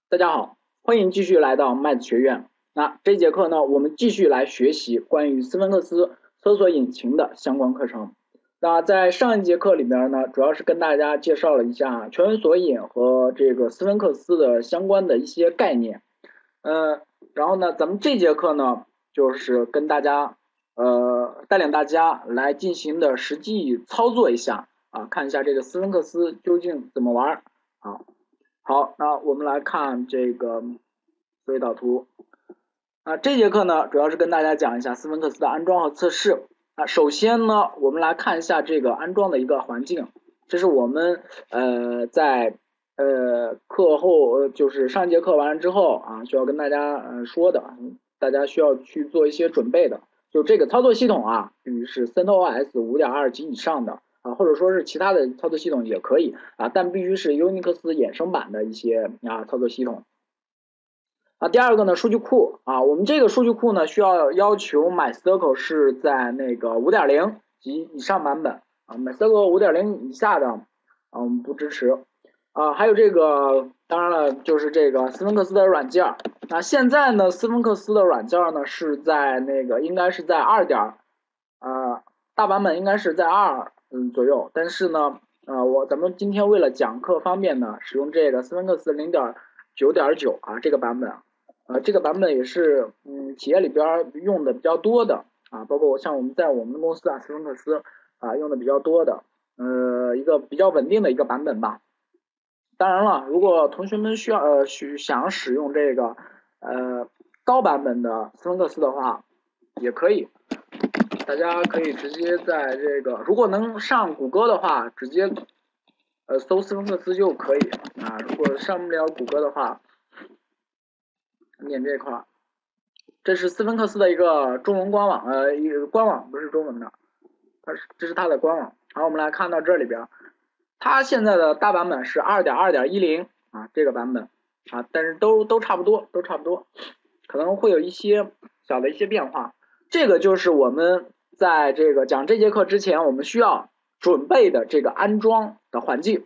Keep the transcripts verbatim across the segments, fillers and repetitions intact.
大家好，欢迎继续来到麦子学院。那这节课呢，我们继续来学习关于斯芬克斯搜索引擎的相关课程。那在上一节课里面呢，主要是跟大家介绍了一下全文索引和这个斯芬克斯的相关的一些概念。呃，然后呢，咱们这节课呢，就是跟大家呃带领大家来进行的实际操作一下啊，看一下这个斯芬克斯究竟怎么玩啊。好，那我们来看这个思维导图。啊，这节课呢，主要是跟大家讲一下斯芬克斯的安装和测试。啊，首先呢，我们来看一下这个安装的一个环境。这是我们呃在呃课后呃就是上一节课完了之后啊，需要跟大家呃说的，大家需要去做一些准备的。就这个操作系统啊，必须是 CentOS 五点二及以上的。啊，或者说是其他的操作系统也可以啊，但必须是 Unix 衍生版的一些啊操作系统。啊，第二个呢，数据库啊，我们这个数据库呢需要要求 MySQL 是在那个 五点零 及以上版本啊 ，MySQL 五点零 以下的啊我们不支持啊。还有这个，当然了，就是这个斯芬克斯的软件啊，现在呢，斯芬克斯的软件呢是在那个应该是在二点呃大版本应该是在二嗯左右，但是呢，呃我咱们今天为了讲课方便呢，使用这个斯芬克斯零点九点九啊这个版本。呃，这个版本也是嗯企业里边用的比较多的啊，包括像我们在我们的公司啊，斯芬克斯啊用的比较多的，呃一个比较稳定的一个版本吧。当然了，如果同学们需要呃需想使用这个呃高版本的斯芬克斯的话，也可以，大家可以直接在这个如果能上谷歌的话，直接呃搜斯芬克斯就可以啊。如果上不了谷歌的话，点这块。这是斯芬克斯的一个中文官网，呃，一个官网不是中文的，它是这是它的官网。好，我们来看到这里边，它现在的大版本是二点二点一零啊，这个版本啊，但是都都差不多，都差不多，可能会有一些小的一些变化。这个就是我们在这个讲这节课之前，我们需要准备的这个安装的环境。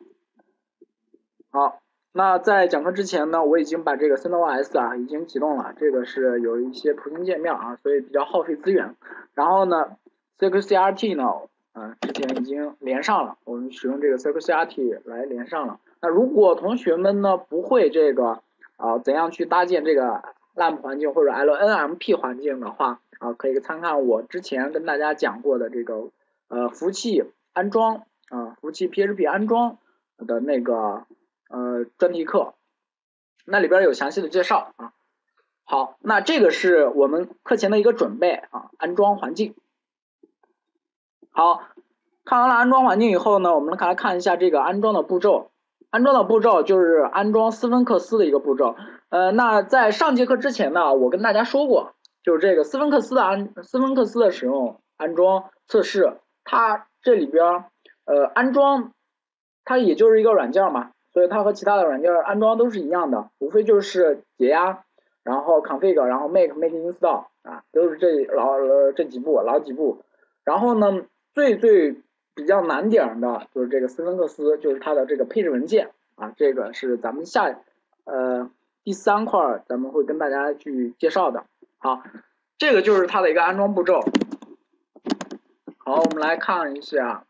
好。那在讲课之前呢，我已经把这个 CentOS 啊已经启动了，这个是有一些图形界面啊，所以比较耗费资源。然后呢 ，C Q C R T 呢，呃，之前已经连上了，我们使用这个 C Q C R T 来连上了。那如果同学们呢不会这个啊、呃、怎样去搭建这个 L A M P 环境或者 L N M P 环境的话啊，可以参看我之前跟大家讲过的这个呃服务器安装啊，服务器 P H P 安装的那个。呃，专题课，那里边有详细的介绍啊。好，那这个是我们课前的一个准备啊，安装环境。好，看完了安装环境以后呢，我们来看一下这个安装的步骤。安装的步骤就是安装斯芬克斯的一个步骤。呃，那在上节课之前呢，我跟大家说过，就是这个斯芬克斯的安斯芬克斯的使用、安装、测试，它这里边呃安装，它也就是一个软件嘛。所以它和其他的软件安装都是一样的，无非就是解压，然后 config， 然后 make make install 啊，都是这老这几步老几步。然后呢，最最比较难点的就是这个斯芬克斯，就是它的这个配置文件啊，这个是咱们下呃第三块咱们会跟大家去介绍的。好，这个就是它的一个安装步骤。好，我们来看一下。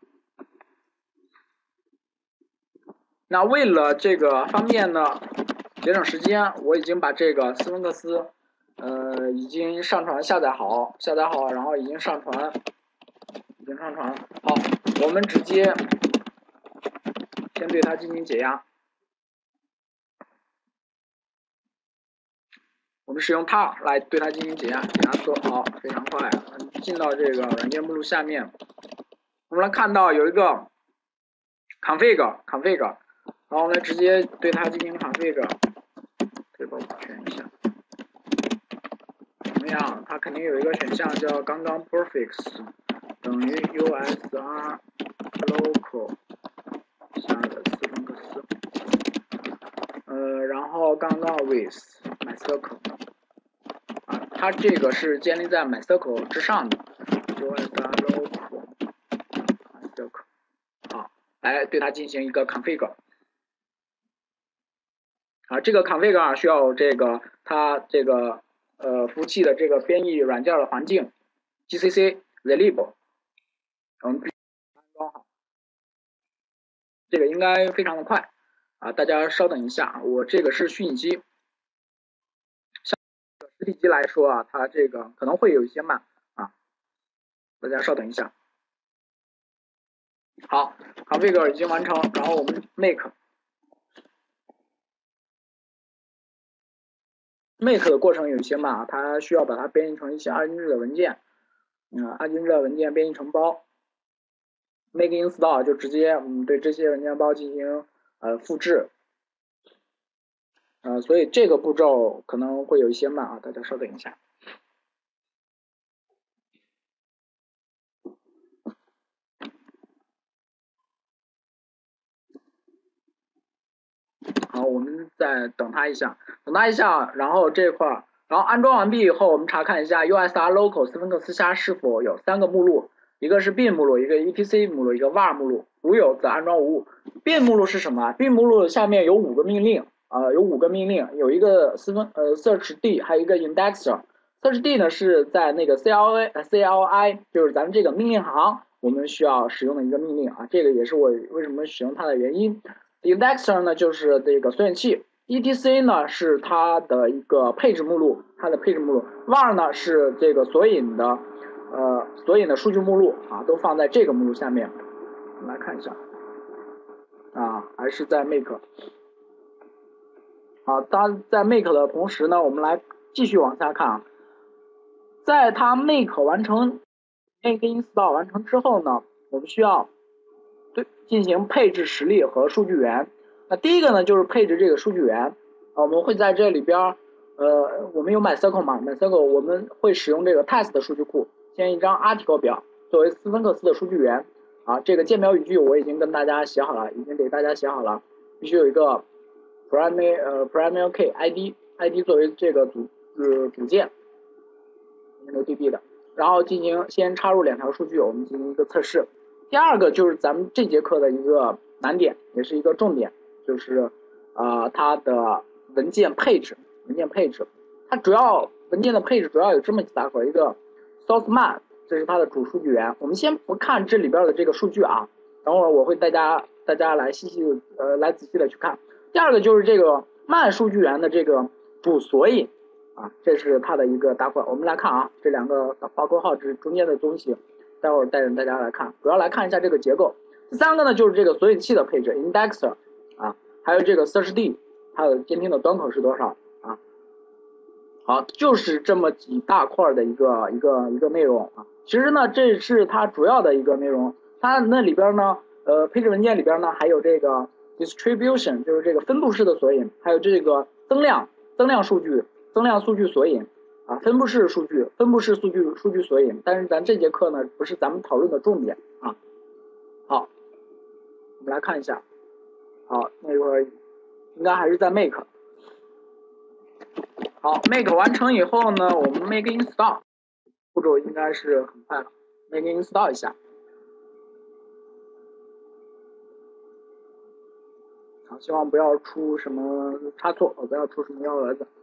那为了这个方便呢，节省时间，我已经把这个斯芬克斯，呃，已经上传下载好，下载好，然后已经上传，已经上传了。好，我们直接先对它进行解压。我们使用 tar 来对它进行解压，解压做好，非常快。进到这个软件目录下面，我们来看到有一个 config config， 然后我们来直接对它进行 config， 这个保全一下。怎么样？它肯定有一个选项叫刚刚 prefix 等于 usr local 下的斯芬克斯，呃，然后刚刚 with MySQL 啊，它这个是建立在 MySQL 之上的 usr local MySQL， 好，来对它进行一个 config。 啊，这个 config 啊需要这个它这个呃服务器的这个编译软件的环境 G C C reliable， 我们必须安装好，这个应该非常的快啊，大家稍等一下，我这个是虚拟机，像实体机来说啊，它这个可能会有一些慢啊，大家稍等一下。好 ，config 已经完成，然后我们 make make 的过程有一些慢啊，它需要把它编译成一些二进制的文件，嗯，二进制的文件编译成包 ，make install 就直接嗯对这些文件包进行呃复制，呃，所以这个步骤可能会有一些慢啊，大家稍等一下。好，我们再等它一下，等它一下，然后这块儿，然后安装完毕以后，我们查看一下 U S R local 斯芬克斯虾是否有三个目录，一个是 bin 目录，一个 E T C 目录，一个 var 目录，如有则安装无误。bin 目录是什么 ？bin 目录下面有五个命令，啊、呃，有五个命令，有一个斯芬呃 search D， 还有一个 indexer。search D 呢是在那个 C L A C L I， 就是咱们这个命令行我们需要使用的一个命令啊，这个也是我为什么使用它的原因。indexer 呢就是这个索引器 ，E T C 呢是它的一个配置目录，它的配置目录 var 呢是这个索引的呃索引的数据目录啊，都放在这个目录下面。我们来看一下啊，还是在 make。好，它在 make 的同时呢，我们来继续往下看啊，在它 make 完成 make install 完成之后呢，我们需要对进行配置实例和数据源。那第一个呢就是配置这个数据源啊，我们会在这里边呃我们有 MySQL 嘛 ，MySQL 我们会使用这个 test 的数据库，建一张 article 表作为斯芬克斯的数据源啊。这个键表语句我已经跟大家写好了，已经给大家写好了，必须有一个 primary 呃 primary key id id 作为这个主呃主件 ，InnoDB 的，然后进行先插入两条数据，我们进行一个测试。第二个就是咱们这节课的一个难点，也是一个重点，就是呃它的文件配置，文件配置，它主要文件的配置主要有这么几大块，一个 source man， 这是它的主数据源，我们先不看这里边的这个数据啊，等会儿我会大家大家来细细呃来仔细的去看。第二个就是这个 man 数据源的这个主索引啊，这是它的一个大块，我们来看啊，这两个划括号这是中间的东西。待会儿带着大家来看，主要来看一下这个结构。第三个呢，就是这个索引器的配置 ，indexer 啊，还有这个 search D， 它的监听的端口是多少啊？好，就是这么几大块的一个一个一个内容啊。其实呢，这是它主要的一个内容。它那里边呢，呃，配置文件里边呢，还有这个 distribution， 就是这个分布式的索引，还有这个增量增量数据增量数据索引。啊，分布式数据，分布式数据数据索引，但是咱这节课呢不是咱们讨论的重点啊。好，我们来看一下，好，那会儿应该还是在 make。好 ，make 完成以后呢，我们 make install 步骤应该是很快了 ，make install 一下。好，希望不要出什么差错，不要出什么幺蛾子。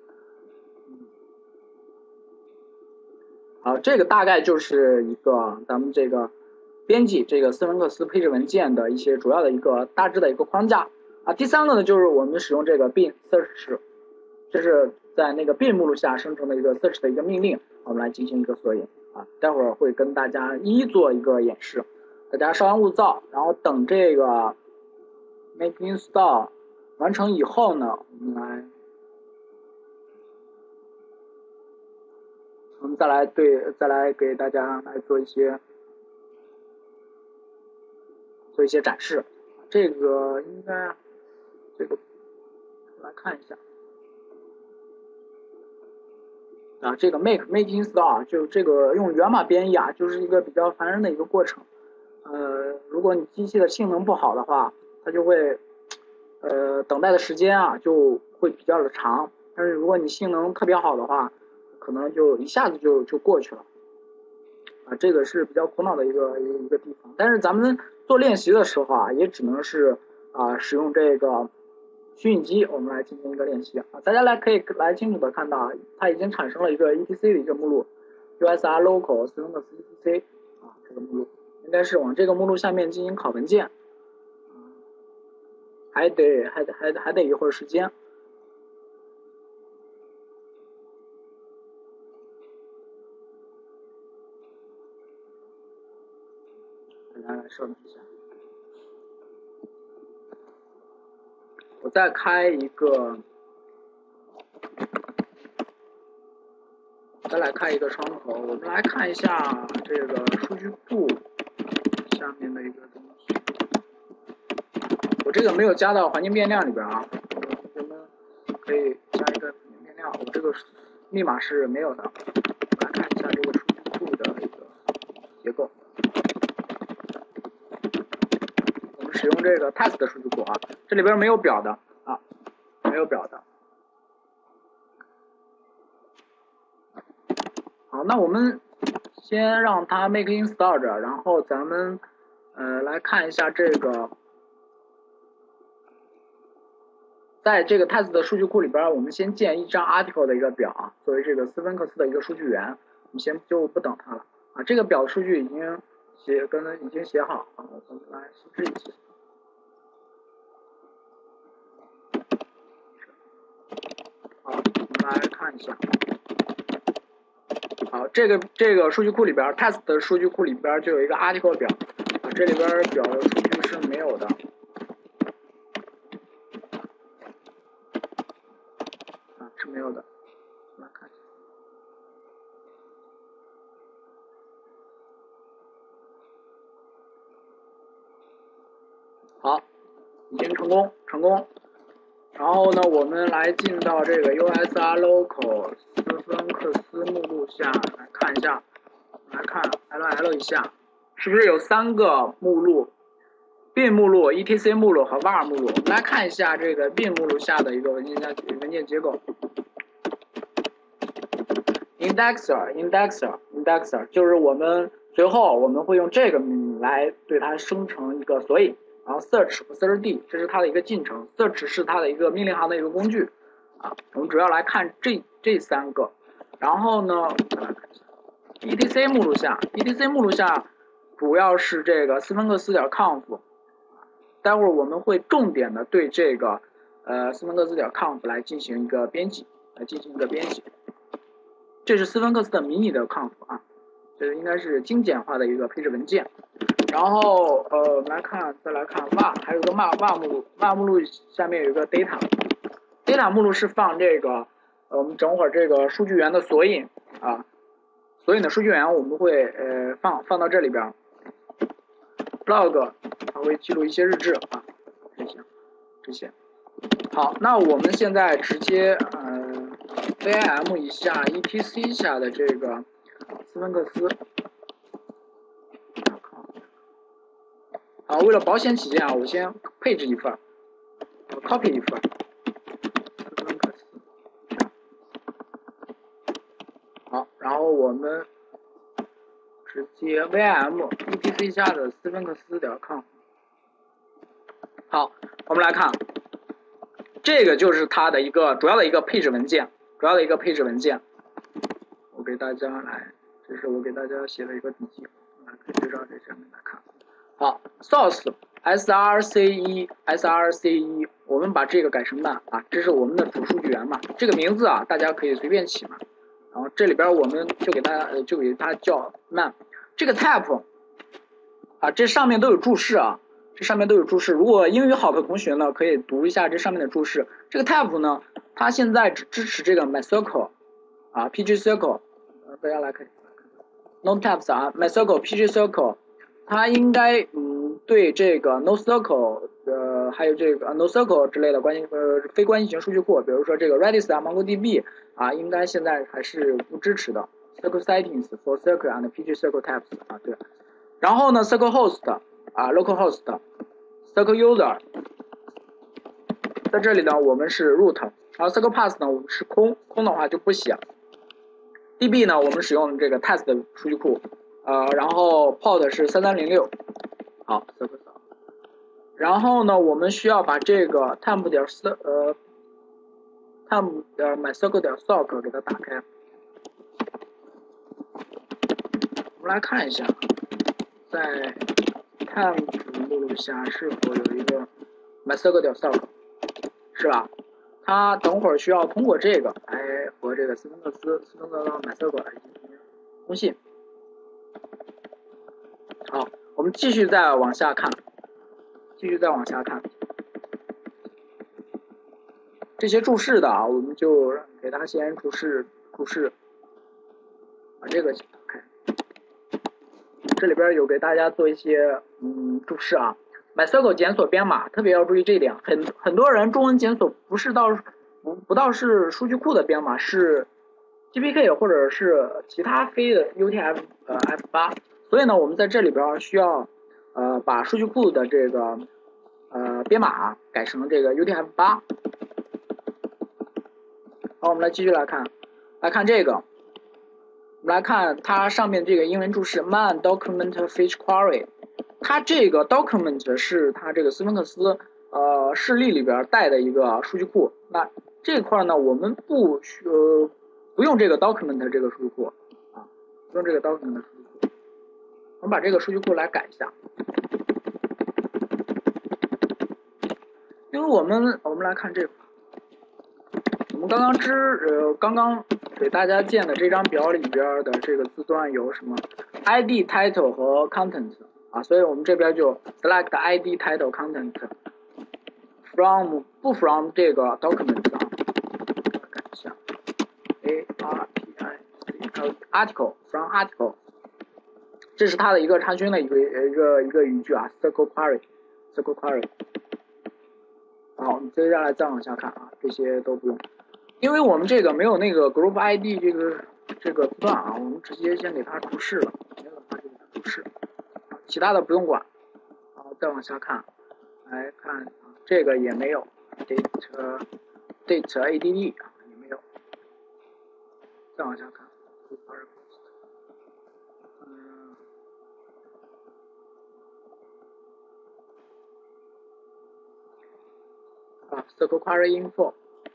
好，这个大概就是一个咱们这个编辑这个斯芬克斯配置文件的一些主要的一个大致的一个框架啊。第三个呢，就是我们使用这个 bin search， 这是在那个 bin 目录下生成的一个 search 的一个命令，我们来进行一个索引啊。待会儿会跟大家一一做一个演示，大家稍安勿躁，然后等这个 make install 完成以后呢，我们来。我们再来对，再来给大家来做一些做一些展示。这个应该，这个来看一下啊，这个 make make install 啊，就这个用源码编译啊，就是一个比较烦人的一个过程。呃，如果你机器的性能不好的话，它就会呃等待的时间啊就会比较的长。但是如果你性能特别好的话，可能就一下子就就过去了，啊，这个是比较苦恼的一个一个一个地方。但是咱们做练习的时候啊，也只能是啊使用这个虚拟机，我们来进行一个练习啊。大家来可以来清楚的看到啊，它已经产生了一个 E T C 的一个目录 ，U S R Local 斯芬克斯 E T C 啊，这个目录应该是往这个目录下面进行拷文件，还得还得还得还得一会儿时间。大家来稍等一下。我再开一个，再来开一个窗口，我们来看一下这个数据库下面的一个东西。我这个没有加到环境变量里边啊，我们可以加一个环境变量，我这个密码是没有的。我来看一下这个数据库的一个结构。使用这个 test 的数据库啊，这里边没有表的啊，没有表的。好，那我们先让它 make install 着，然后咱们呃来看一下这个，在这个 test 的数据库里边，我们先建一张 article 的一个表啊，作为这个斯芬克斯的一个数据源，我们先就不等它了啊。这个表数据已经写跟已经写好啊，我们来复制一下。好，我们来看一下。好，这个这个数据库里边 ，test 的数据库里边就有一个 article 表啊，这里边表的数据是没有的。啊，是没有的。来看一下。好，已经成功，成功。然后呢，我们来进到这个 U S R Local 斯芬克斯目录下来看一下，来看 L L 一下，是不是有三个目录 ？bin 目录、E T C 目录和 var 目录。我们来看一下这个 bin 目录下的一个文件夹文件结构。indexer indexer indexer 就是我们随后我们会用这个名来对它生成一个索引。然后 search 和 searchd 这是它的一个进程 ，search 是它的一个命令行的一个工具啊。我们主要来看这这三个，然后呢，再来看一下 E T C 目录下 ，E T C 目录下主要是这个斯芬克斯点 conf， 待会儿我们会重点的对这个呃斯芬克斯点 conf 来进行一个编辑，来进行一个编辑。这是斯芬克斯的迷你的 conf 啊，这应该是精简化的一个配置文件。然后呃，我们来看，再来看 var， 还有个 var var 目录 ，var 目录下面有一个 data，data 目录是放这个呃我们整会儿这个数据源的索引啊，索引的数据源我们会呃放放到这里边 ，log 它会记录一些日志啊，这些这些。好，那我们现在直接呃 vim 一下 E T C 下的这个斯芬克斯。啊，为了保险起见啊，我先配置一份 ，copy 一份，好，然后我们直接 vim E T C 下的斯芬克斯点 com， 好，我们来看，这个就是它的一个主要的一个配置文件，主要的一个配置文件，我给大家来，这是我给大家写的一个笔记，来对照这上面来看。好 ，source S R C E S R C E， 我们把这个改成 man 啊，这是我们的主数据源嘛。这个名字啊，大家可以随便起嘛。然后这里边我们就给它就给它叫 man。这个 type 啊，这上面都有注释啊，这上面都有注释。如果英语好的同学呢，可以读一下这上面的注释。这个 type 呢，它现在只支持这个 MySQL 啊 ，P G S Q L， 大家来看 ，no types 啊 ，MySQL P G S Q L。它应该嗯对这个 NoSQL 呃还有这个 NoSQL 之类的关系呃非关系型数据库，比如说这个 Redis 啊 MongoDB 啊，应该现在还是不支持的。S Q L settings for S Q L and P G S Q L types 啊对。然后呢 S Q L host 啊 localhost、S Q L user， 在这里呢我们是 root， 然后 S Q L path 呢我们是空，空的话就不写。D B 呢我们使用这个 test 的数据库。呃，然后 port 是三三零六，好， 然后呢，我们需要把这个 temp 点 s 呃 temp 点 mycircle 点 sock 给它打开。我们来看一下，在 temp 目录下是否有一个 mycircle 点 sock， 是吧？它等会儿需要通过这个来和这个斯芬克斯斯芬克斯 mycircle 来进行通信。好，我们继续再往下看，继续再往下看。这些注释的啊，我们就给它先注释注释，把这个打开。这里边有给大家做一些嗯注释啊。MySQL 检索编码特别要注意这一点，很很多人中文检索不是到不不到是数据库的编码，是 G P K 或者是其他非的 U T F 呃 F 八，所以呢，我们在这里边需要呃把数据库的这个呃编码改成这个 U T F 八。好，我们来继续来看，来看这个，我们来看它上面这个英文注释 man document fetch query， 它这个 document 是它这个斯芬克斯呃示例里边带的一个数据库，那这块呢我们不呃不用这个 document 这个数据库啊，不用这个 document 数据库，我们把这个数据库来改一下，因为我们我们来看这块。我们刚刚知呃刚刚给大家建的这张表里边的这个字段有什么 I D、title 和 content 啊，所以我们这边就 select I D、title、content from 不 from 这个 document 啊，看一下 A R T I C article from article， 这是它的一个查询的一个一个一个语句啊 ，circle query circle query。好，我们接下来再往下看啊，这些都不用。因为我们这个没有那个 group I D 这个这个字段啊，我们直接先给它注释了，没有的话就给它注释，其他的不用管。好，再往下看，来看这个也没有 date date add 啊也没有。再往下看，嗯，啊 circle query info。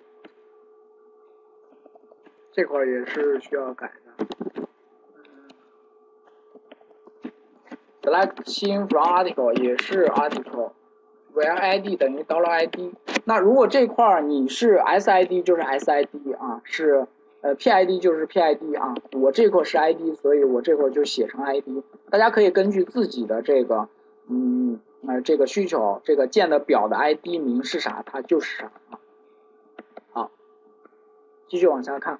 这块也是需要改的。嗯 select 新 from article 也是 article，where I D 等于 dollar I D。那如果这块你是 S I D 就是 S I D 啊，是呃 P I D 就是 P I D 啊。我这块是 I D， 所以我这块就写成 I D。大家可以根据自己的这个嗯呃这个需求，这个建的表的 I D 名是啥，它就是啥啊。好，继续往下看。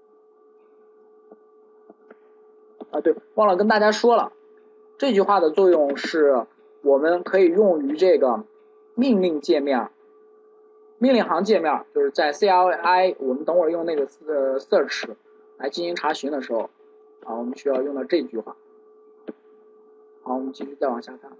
啊，对，忘了跟大家说了，这句话的作用是我们可以用于这个命令界面、命令行界面，就是在 C L I 我们等会儿用那个呃 search 来进行查询的时候，啊，我们需要用到这句话。好，我们继续再往下看。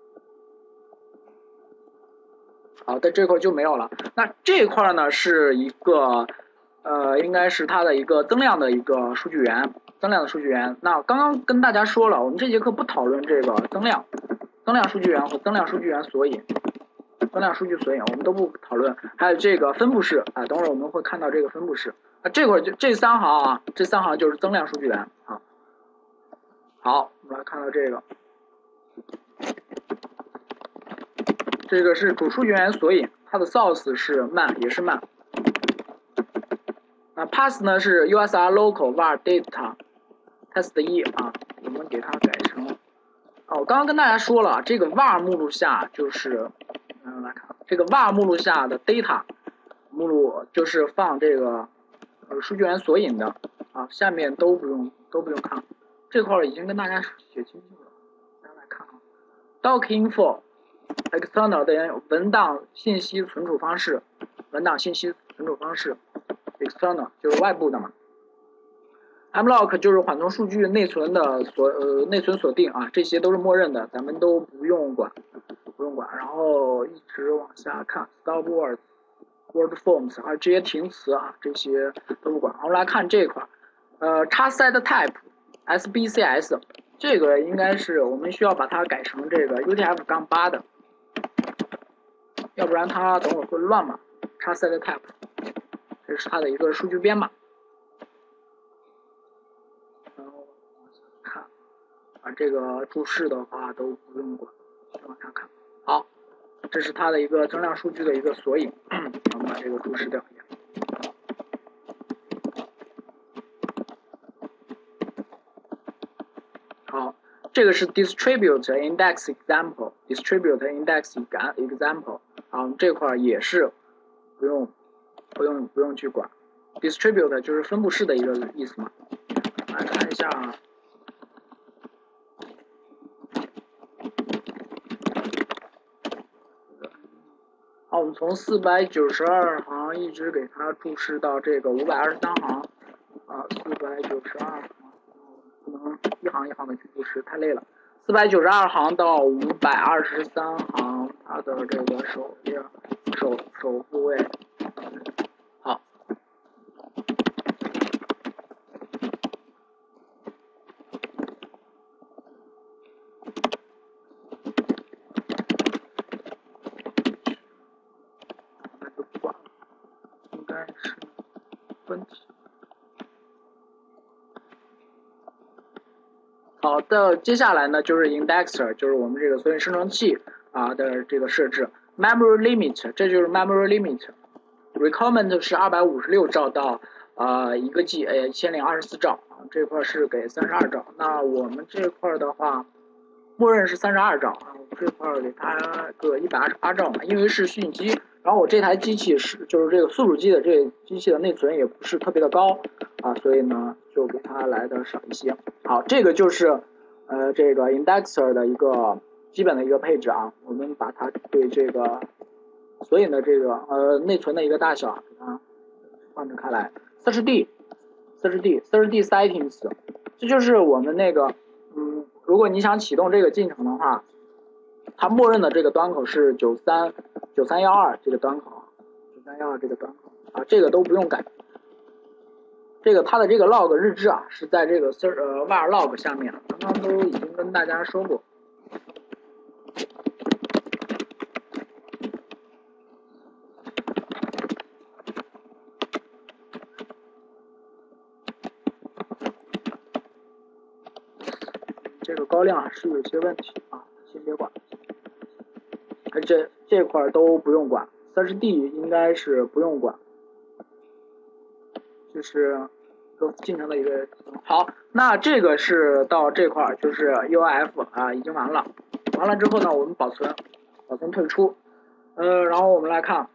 好，在这块就没有了。那这块呢是一个呃，应该是它的一个增量的一个数据源。增量的数据源，那刚刚跟大家说了，我们这节课不讨论这个增量、增量数据源和增量数据源索引、增量数据索引，我们都不讨论。还有这个分布式啊，等会儿我们会看到这个分布式。那这会儿就这三行啊，这三行就是增量数据源啊。好，我们来看到这个，这个是主数据源索引，它的 source 是 man， 也是 man。那 path 呢是 U S R local var data test 一啊，我们给它改成哦，我刚刚跟大家说了，这个 var 目录下就是嗯来看这个 var 目录下的 data 目录就是放这个呃数据源索引的啊，下面都不用都不用看，这块已经跟大家写清楚了，大家来看啊 ，doc info external 等于文档信息存储方式，文档信息存储方式。external 就是外部的嘛 ，mlock 就是缓冲数据内存的锁呃内存锁定啊，这些都是默认的，咱们都不用管，不用管。然后一直往下看 ，stop words、word forms 还有这些停词啊，这些都不管。我们来看这块，呃，叉 set type、S B C S 这个应该是我们需要把它改成这个 U T F 八的。 要不然它等会儿会乱码。x set type， 这是它的一个数据编码。然后看啊，这个注释的话都不用管，往下看。好，这是它的一个增量数据的一个索引，我们把这个注释掉一下。好，这个是 distribute index example，distribute index example， 啊，这块也是不用不用不用去管 ，distribute 就是分布式的一个意思嘛。来看一下。好，我们从四百九十二行一直给它注释到这个五百二十三行，啊，四百九十二行，不能一行一行的去注释，太累了。四百九十二行到五百二十三行，它的这个首页首首部位，好。问题。好的，接下来呢就是 indexer， 就是我们这个索引生成器啊的这个设置。memory limit， 这就是 memory limit。requirement 是二百五十六兆到呃一个 G， 呃一千零二十四兆啊，这块是给三十二兆。那我们这块的话，默认是三十二兆啊，我这块给它个一百二十八兆嘛，因为是虚拟机。然后我这台机器是就是这个宿主机的这个机器的内存也不是特别的高啊，所以呢就给它来的少一些。好，这个就是呃这个 indexer 的一个基本的一个配置啊，我们把它对这个索引的这个呃内存的一个大小给它放置开来。search D search D search D settings， 这就是我们那个嗯，如果你想启动这个进程的话，它默认的这个端口是九三九三一二这个端口，九三一二这个端口啊，这个都不用改。这个它的这个 log 日志啊，是在这个 ser 呃 var log 下面，刚刚都已经跟大家说过。这个高亮是有些问题啊，先别管。这这块都不用管 ，search D 应该是不用管，就是都进程的一个好。那这个是到这块就是 U I F 啊，已经完了。完了之后呢，我们保存，保存退出。呃，然后我们来看，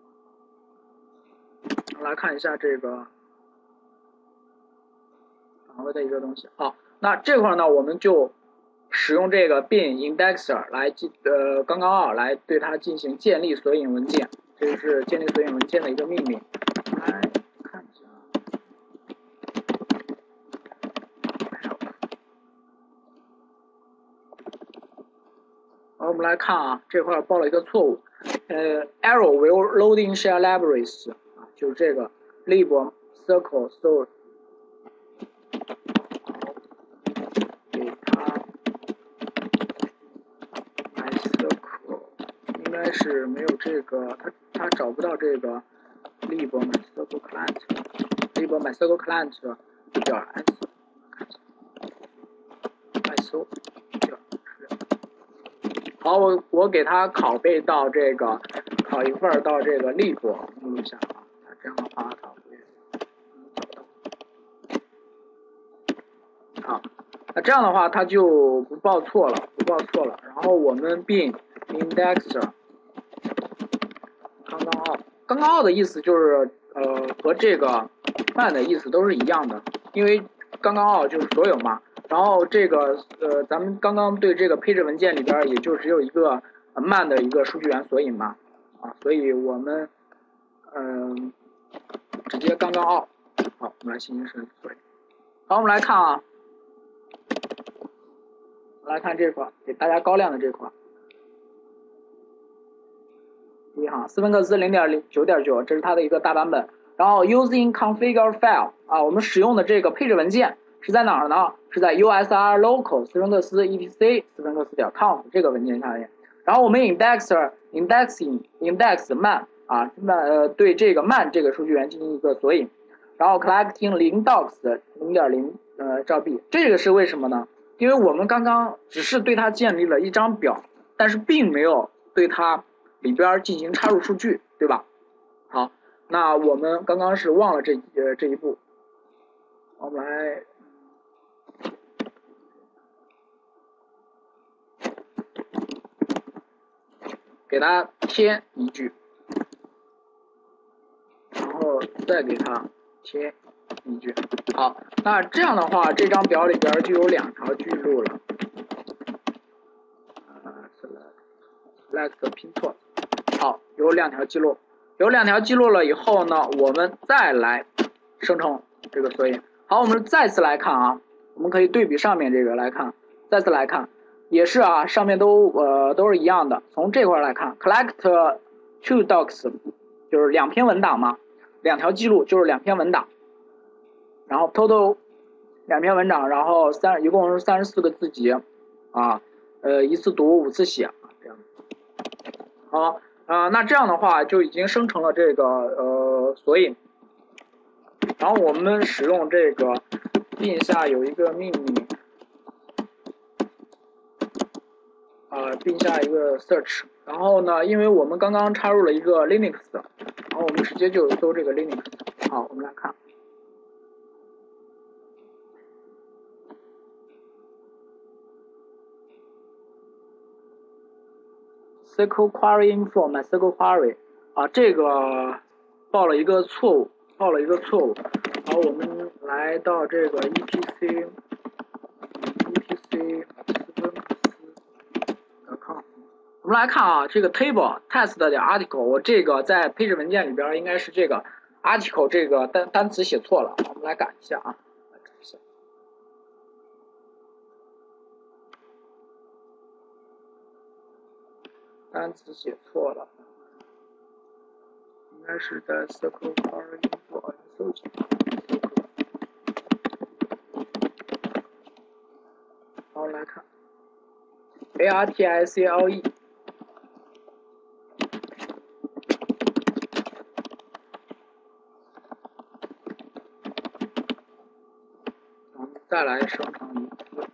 来看一下这个岗位的一个东西。好，那这块呢，我们就使用这个 bin indexer 来进呃刚刚好来对它进行建立索引文件，这就是建立索引文件的一个命令。来看一下，好，我们来看啊，这块报了一个错误，呃 error will loading share libraries 啊，就是这个 lib circle so。应该是没有这个，它它找不到这个 lib mysql client，lib mysql client 就叫 s， mysql 叫好，我我给它拷贝到这个拷一份到这个 lib 目录下啊，它这样的话它会好，那这样的话它就不报错了，不报错了。然后我们并 indexer。刚刚好，刚刚好的意思就是呃和这个慢的意思都是一样的，因为刚刚好就是所有嘛。然后这个呃咱们刚刚对这个配置文件里边也就只有一个慢的一个数据源索引嘛啊，所以我们嗯、呃、直接刚刚好。好，我们来进行设置索引。好，我们来看啊，我们来看这块，给大家高亮的这块。一行斯芬克斯 零点零九点九， 这是它的一个大版本。然后 using configure file 啊，我们使用的这个配置文件是在哪儿呢？是在 usr local 斯芬克斯 etc 斯芬克斯点 conf 这个文件下面。 然后我们 indexer indexing index 慢啊慢呃对这个慢这个数据源进行一个索引，然后 collecting 零 docs 零点零呃兆 B， 这个是为什么呢？因为我们刚刚只是对它建立了一张表，但是并没有对它里边进行插入数据，对吧？好，那我们刚刚是忘了这呃这一步，我们来给它添一句，然后再给它添一句。好，那这样的话，这张表里边就有两条记录了。呃 select select 拼错，好，有两条记录，有两条记录了以后呢，我们再来生成这个索引。好，我们再次来看啊，我们可以对比上面这个来看，再次来看。也是啊，上面都呃都是一样的。从这块来看 ，collect two docs 就是两篇文档嘛，两条记录就是两篇文档，然后 total 两篇文档，然后三一共是三十四个字节啊，呃一次读五次写啊这样。好啊、呃，那这样的话就已经生成了这个呃索引，然后我们使用这个bin下有一个命令。呃，并下一个 search， 然后呢，因为我们刚刚插入了一个 Linux， 然后我们直接就搜这个 Linux。好，我们来看 S Q L query info MySQL query 啊，这个报了一个错误，报了一个错误。好，我们来到这个 etc etc 我们来看啊，这个 table test 的 article， 我这个在配置文件里边应该是这个 article 这个单单词写错了，我们来改一下啊，单词写错了，应该是在 S Q L query info 搜集。好，来看 article。再来生成一次，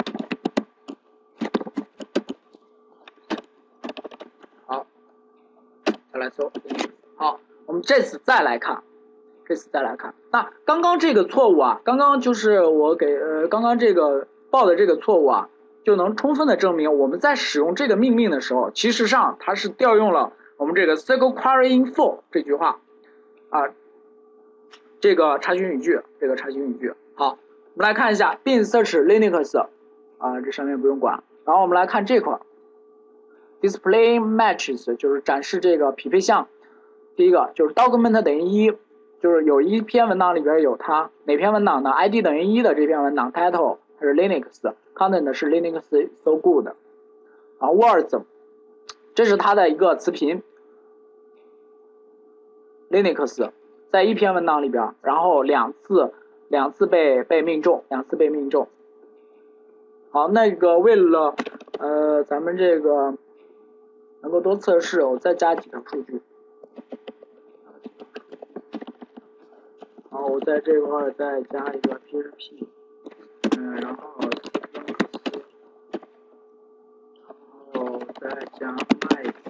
好，再来搜，好，我们这次再来看，这次再来看，那刚刚这个错误啊，刚刚就是我给呃，刚刚这个报的这个错误啊，就能充分的证明我们在使用这个命令的时候，其实上它是调用了我们这个 S Q L query info 这句话啊，这个查询语句，这个查询语句，好。我们来看一下 bin search Linux 啊，这上面不用管。然后我们来看这块 display matches 就是展示这个匹配项。第一个就是 document 等于一，就是有一篇文档里边有它，哪篇文档呢 ？I D 等于一的这篇文档 title 它是 Linux，content 是 Linux so good。啊 words 这是它的一个词频 Linux 在一篇文档里边，然后两次。两次被被命中，两次被命中。好，那个为了呃咱们这个能够多测试，我再加几条数据。好，我在这块再加一个 P H P， 嗯，然后然后再加麦子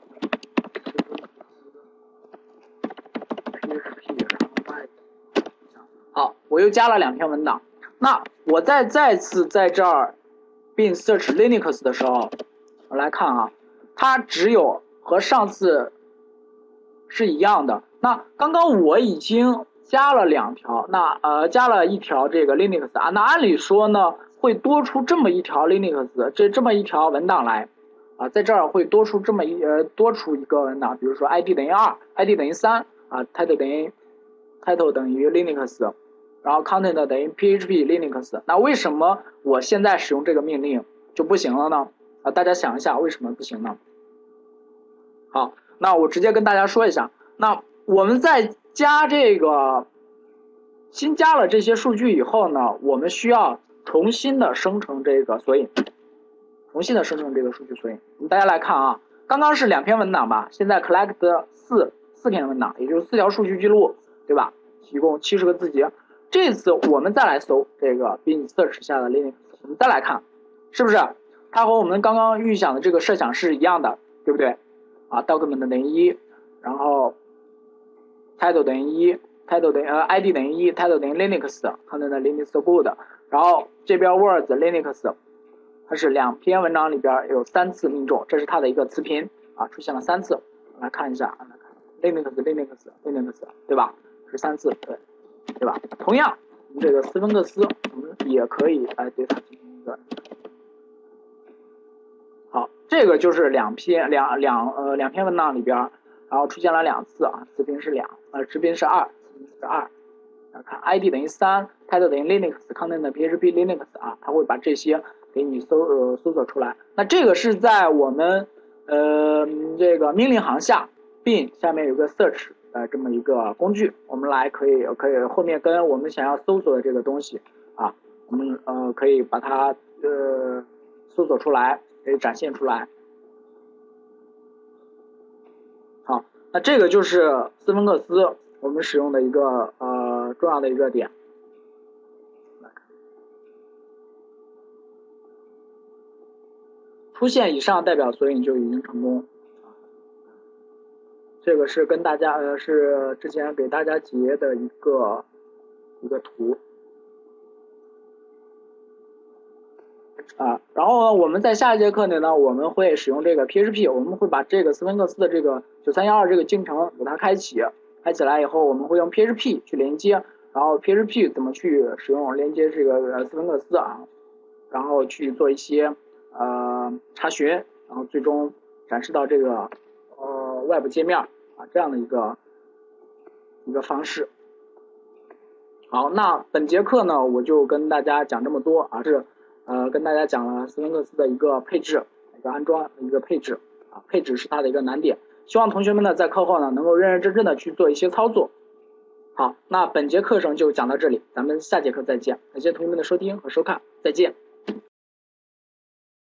P H P， 然后麦子。好，我又加了两篇文档。那我再再次在这儿并 search Linux 的时候，我来看啊，它只有和上次是一样的。那刚刚我已经加了两条，那呃加了一条这个 Linux 啊，那按理说呢会多出这么一条 Linux 这这么一条文档来啊，在这儿会多出这么一呃多出一个文档，比如说 I D 等于二 ，I D 等于三啊 ，title 等于 title 等于 Linux。然后 content 等于 P H P Linux， 那为什么我现在使用这个命令就不行了呢？啊，大家想一下为什么不行呢？好，那我直接跟大家说一下，那我们在加这个新加了这些数据以后呢，我们需要重新的生成这个索引。 重新的生成这个数据索引。我们大家来看啊，刚刚是两篇文档吧，现在 collect 四四篇文档，也就是四条数据记录，对吧？提供七十个字节。这次我们再来搜这个 bin search 下的 Linux， 我们再来看，是不是它和我们刚刚预想的这个设想是一样的，对不对？啊 ，document 等于一，然后 title 等于一 ，title 等于呃 id 等于一 ，title 等于 Linux，content Linux good， 然后这边 words Linux， 它是两篇文章里边有三次命中，这是它的一个词频啊，出现了三次，来看一下 ，Linux Linux Linux， 对吧？是三次，对。对吧？同样，这个斯芬克斯我们也可以来对它进行一个好，这个就是两篇两两呃两篇文档里边，然后出现了两次啊，词频是两，呃词频是二，词频是二。来看 I D 等于三 ，title 等于 Linux，content P H P Linux 啊，它会把这些给你搜呃搜索出来。那这个是在我们呃这个命令行下 bin 下面有个 search。呃，这么一个工具，我们来可以可以后面跟我们想要搜索的这个东西啊，我们呃可以把它呃搜索出来，可以展现出来。好，那这个就是斯芬克斯我们使用的一个呃重要的一个点。出现以上代表索引就已经成功。这个是跟大家呃是之前给大家截的一个一个图啊，然后呢我们在下一节课里呢，我们会使用这个 P H P， 我们会把这个斯芬克斯的这个九三一二这个进程给它开启，开起来以后，我们会用 P H P 去连接，然后 P H P 怎么去使用连接这个斯芬克斯啊，然后去做一些呃查询，然后最终展示到这个呃外部界面。啊，这样的一个一个方式。好，那本节课呢，我就跟大家讲这么多啊，是呃跟大家讲了斯芬克斯的一个配置，一个安装，一个配置啊，配置是它的一个难点。希望同学们呢在课后呢能够认认真真的去做一些操作。好，那本节课程就讲到这里，咱们下节课再见。感谢同学们的收听和收看，再见。